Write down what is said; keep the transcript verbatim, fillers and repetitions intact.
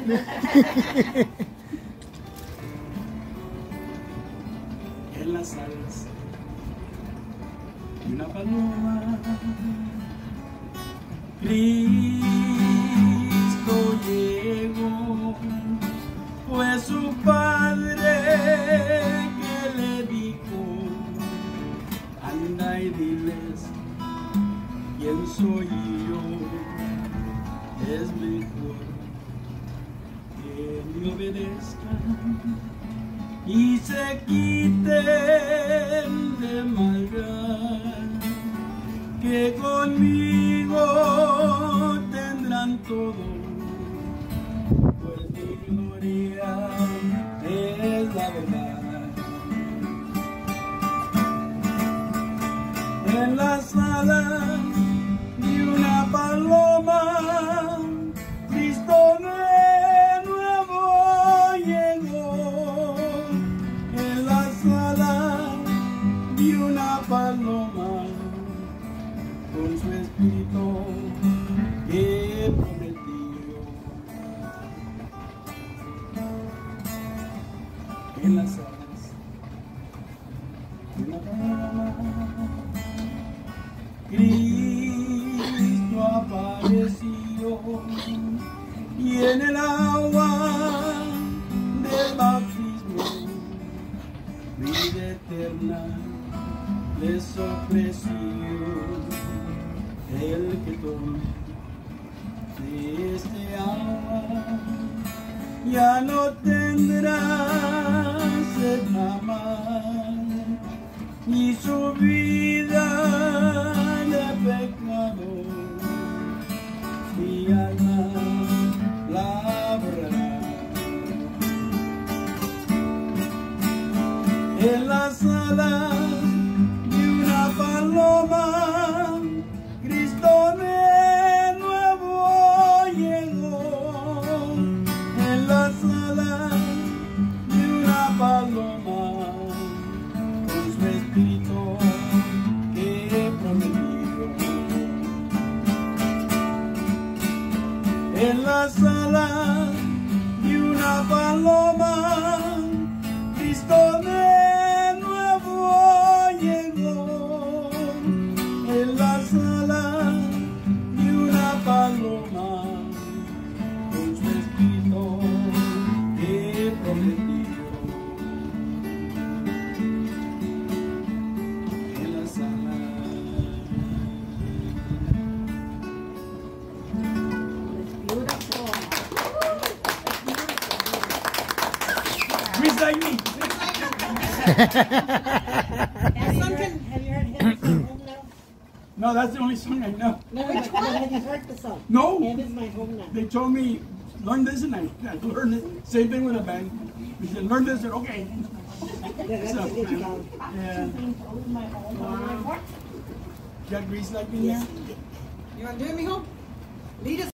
En las alas de una paloma, Cristo llegó, fue su padre que le dijo: anda y diles quién soy yo. Es mejor que me obedezcan y se quiten de maldad, que conmigo tendrán todo, pues mi gloria es la verdad. En las alas de una paloma, Cristo de nuevo llegó. En las alas de una paloma, con su espíritu que prometió. En las alas de una paloma, Cristo apareció, y en el agua del bautismo vida eterna les ofreció. El que tome de este agua ya no tendrá sed jamás, ni su vida de pecado mi alma labrará. En las alas de una paloma, Cristo de nuevo llegó. En las alas de una paloma, con su espíritu que prometió. En las alas de una paloma, Cristo de nuevo llegó. En las alas de una paloma, con su espíritu que prometió. En las alas. Chris like me. That song can, have you heard Heaven is My Home Now? No, that's the only song I know. No, which one? Have you heard the song? No. Heaven is My Home Now. They told me, learn this, and I, I learned it. Same thing with a band. They said, learn this, and okay. Yeah, that's So, a good song. yeah. Wow. Got Grease like me Yes. now? You want to do it, mijo? Lead us.